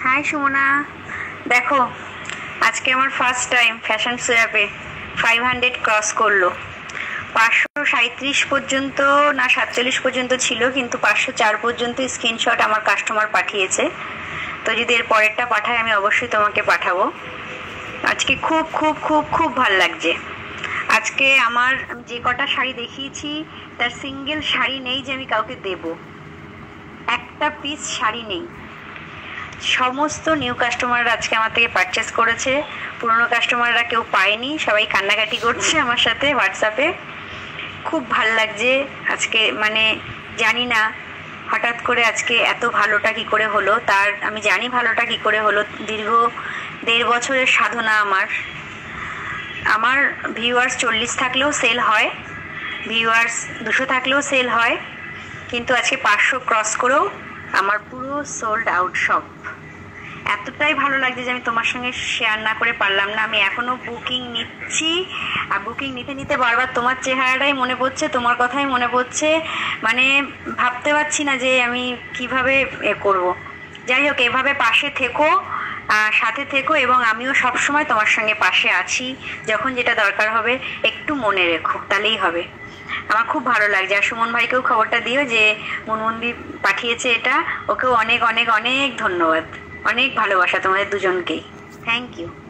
High Sumana, দেখো আজকে আমার ফার্স্ট টাইম ফ্যাশন সোয়াপে 500 ক্রস করলো। 537 পর্যন্ত না 47 পর্যন্ত ছিল, কিন্তু 504 পর্যন্ত স্ক্রিনশট আমার কাস্টমার পাঠিয়েছে। তো যদি এর পরেরটা পাঠায় আমি অবশ্যই তোমাকে পাঠাবো। আজকে খুব খুব খুব খুব ভালো লাগছে। আজকে আমার যে কটা শাড়ি দেখিয়েছি তার সিঙ্গেল শাড়ি নেই যে আমি কাউকে দেব, একটা পিস শাড়ি নেই। সমস্ত নিউ কাস্টমাররা আজকে আমার থেকে পারচেস করেছে, পুরনো কাস্টমাররা কেউ পায়নি, সবাই কান্নাকাটি করছে আমার সাথে হোয়াটসঅ্যাপে। খুব ভাল লাগছে আজকে, মানে জানি না হঠাৎ করে আজকে এত ভালোটা কি করে হলো। তার আমি জানি ভালোটা কি করে হলো, দীর্ঘ 1.5 বছরের সাধনা। আমার ভিউয়ার্স 40 থাকলেও সেল হয়, ভিউয়ার্স 200 থাকলেও সেল হয়, কিন্তু আজকে 500 ক্রস করেও আমার পুরো সোল্ড আউট সব। এতটাই ভালো লাগছে যে আমি তোমার সঙ্গে শেয়ার না করে পারলাম না। আমি এখনো বুকিং নিচ্ছি, আর বুকিং নিতে নিতে বারবার তোমার চেহারাটাই মনে পড়ছে, তোমার কথাই মনে পড়ছে। মানে ভাবতে পারছি না যে আমি কিভাবে করব। যাই হোক, এভাবে পাশে থেকো, সাথে থেকো, এবং আমিও সবসময় তোমার সঙ্গে পাশে আছি। যখন যেটা দরকার হবে একটু মনে রেখো, তাহলেই হবে। আমার খুব ভালো লাগছে। আর সুমন ভাইকেও খবরটা দিও যে মুনমুন্দি পাঠিয়েছে এটা, ওকেও অনেক অনেক অনেক ধন্যবাদ, অনেক ভালোবাসা তোমাদের দুজনকেই। Thank you.